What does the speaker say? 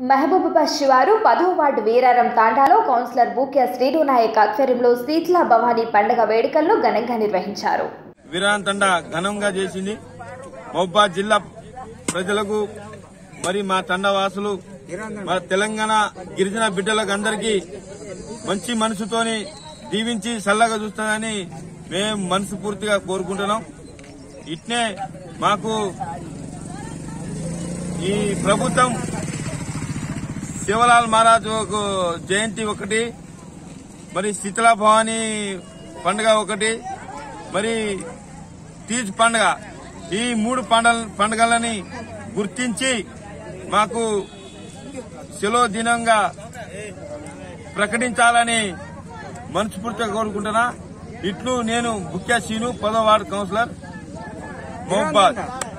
మహబూబాబాద్ శివారు 10వ వార్డు వీరారం తాండాలో కౌన్సిలర్ బూక్యా శ్రీను నాయక్ ఆధ్వర్యంలో శీతల భవానీ పండుగ వేడుకలను ఘనంగా నిర్వహించారు. వీరారం తండా ఘనంగా చేసింది. మహబూబాబాద్ జిల్లా ప్రజలకు మరి మా తండవాసులు మా తెలంగాణ గిరిజన బిడ్డలకు అందరికీ మంచి మనసుతోని దీవించి చల్లగా చూస్తానని మేము మనస్ఫూర్తిగా కోరుకుంటున్నాం. ఇట్నే మాకు ఈ ప్రభుత్వం శివలాల్ మహారాజ్ జయంతి ఒకటి, మరి శీతల భవానీ పండుగ ఒకటి, మరి తీజ్ పండుగ, ఈ 3 పండుగలని గుర్తించి మాకు సెలవు దినంగా ప్రకటించాలని మనస్ఫూర్తిగా కోరుకుంటున్నా. ఇట్లు నేను బుక్యా శ్రీను, 10వ వార్డు కౌన్సిలర్, మహబూబాబాద్.